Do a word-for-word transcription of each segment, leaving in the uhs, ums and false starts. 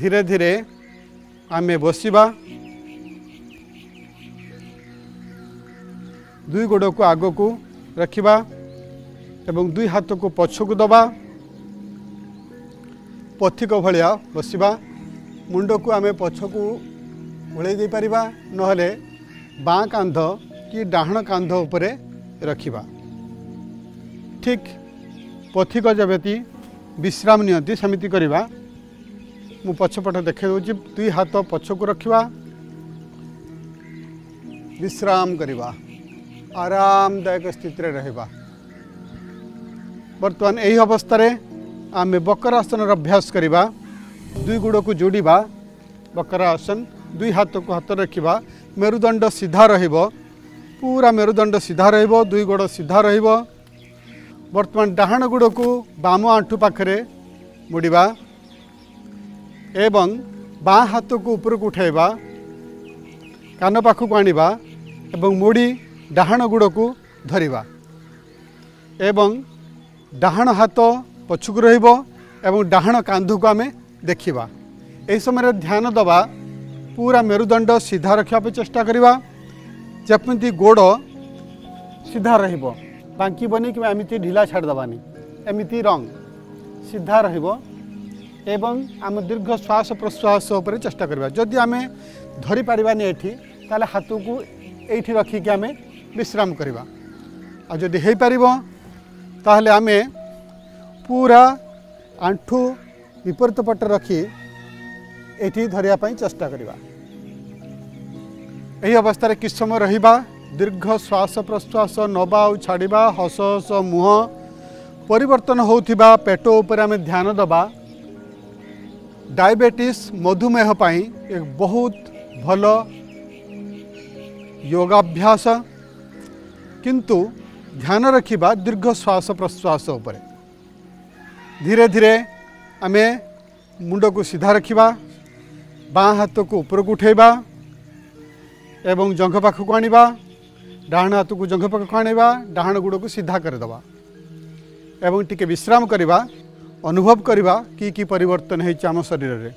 धीरे धीरे आमे बसिबा दुई गोड़ को आग को रखिबा एवं दुई हाथ को पछक दबा पथिक भलिया बसिबा मुंड को आमे पछकू उड़े दे परिबा नहले बाँ कांध कि डाहण कांध उपरे रखिबा। ठीक पथिक जबती विश्राम नियंती समिति करिबा। मु पछपट देखे दूची दुई हाथ पछकू रखिबा विश्राम करिबा आरामदायक स्थिति रे रहिबा। वर्तमान यही अवस्था रे आमे बकरासन अभ्यास करिबा। दुई गोड़ को जोड़िबा बकरासन दुई हाथ को हाथ रखिबा मेरुदंड सीधा रहिबो पूरा मेरुदंड सीधा रहिबो दुई गोड़ सीधा रहिबो। वर्तमान डाहाण गोड़ को बाम आंठू पाखरे मुड़िबा एवं बाँ हाथ को ऊपर को उठाइबा कान पाखक आनिबा एवं मुड़ी डाहाण गोड़ को धरिबा एवं डाहाण हाथ पछुक रहिबो एवं डाहाण कांध को आमे देखिबा। एही समय ध्यान दबा पूरा मेरुदंड सीधा रखा पे चेष्टा करिबा जपति गोड़ सीधा रहिबो बांकी बनी कि एमिति ढिला छाड़ दबानी एमिति रंग सीधा रहिबो एवं आम दीर्घ श्वास प्रश्वास उपर चेष्टा करिबा। जदि आमे धरि पारिबानी एठी ताले हाथ को एठी रखी कि आमे विश्राम करिबा आ जदि हेई पारिबो ताहले आमे पूरा आंठू विपरीत पट रखी एठी धरिया पई चेष्टा करिबा। एही अवस्था रे किछ समय रहिबा दीर्घ श्वास प्रश्वास नबा और छाड़िबा हस हस मुह परिवर्तन होउथिबा पेट उपर आमे ध्यान दबा। डायबिटीज मधुमेह पाई एक बहुत भल योगाभ्यास किंतु ध्यान रखिबा दीर्घ श्वास प्रश्वास उपर। धीरे धीरे आमे मुंड को सीधा रखिबा बाँ हाथ को ऊपर को उठेबा एवं जंघ पाखक आनिबा डाहाण हाथ को जंघ पाखक आनिबा डाहाण गोड़ को सीधा करदेबा एवं टिके विश्राम करिबा अनुभव करिबा कि कि परिवर्तन है आम शरीर रे।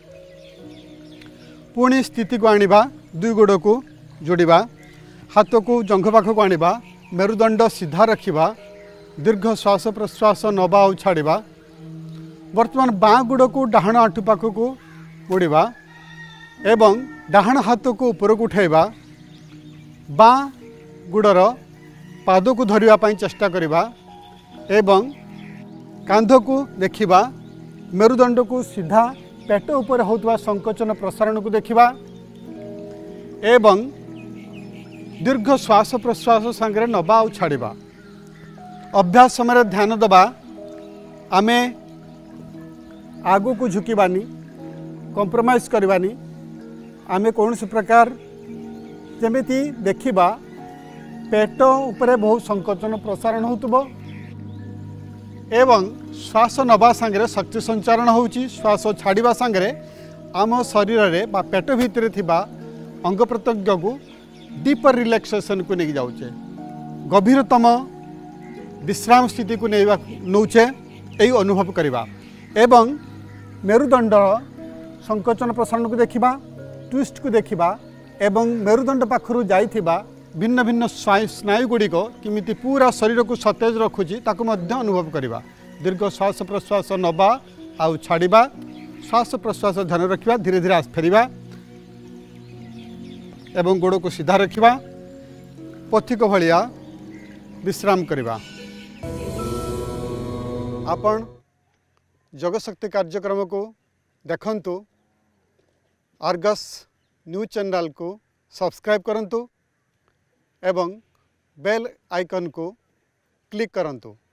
पुणी स्थिति को आनिबा दुई गोड़ को जोड़िबा हाथ को जंघ पाखक आनिबा मेरुदंड सीधा रखिबा दीर्घ श्वास प्रश्वास नबा और छाड़िबा। वर्तमान बाँ गोड़ को डाहाण आंठू पाखक मोड़िबा एवं डाहाण हाथ को ऊपर को उठाइबा बाँ गोड़र पाद को धरिबा पई चेष्टा करिबा एवं कांध को देखिबा मेरुदंड को सीधा पेट ऊपर होतबा संकोचन प्रसारण को देखिबा एवं दीर्घ श्वास प्रश्वास संगे नबा और छाड़िबा। अभ्यास समय ध्यान दबा आमे आगो को झुकीबानी कंप्रोमाइज करवानी आमे कौन से प्रकार जमिति देखिबा पेट उपरे बहुत संकोचन प्रसारण होतबो एवं श्वास नबा संगे शक्ति संचारण होउची श्वास छाड़िबा संगे आम शरीर रे बा पेट भितर थिबा अंग प्रत्यंग को डीपर रिलैक्सेशन को नहीं जाउचे गभीरतम विश्राम स्थिति को नहीं नौचे यही अनुभव करवा एवं मेरुदंड संकोचन प्रसारण को देखिबा ट्विस्ट को देखिबा एवं मेरुदंड पाखरु जाइथिबा भिन्न भिन्न स्नायु गुड़िक किमिति पूरा शरीर को सतेज रखुची ताकु मध्य अनुभव करवा। दीर्घ श्वास प्रश्वास नबा आउ छाड़िबा श्वास प्रश्वास ध्यान रखिबा धीरे धीरे फेरिबा एवं गोड़ को सीधा रखिबा पथिक भलिया विश्राम करवा। आपण जगशक्ति कार्यक्रम को देखंतु आर्गस न्यूज चैनल को सब्सक्राइब करंतु एवं बेल आइकन को क्लिक करंतु।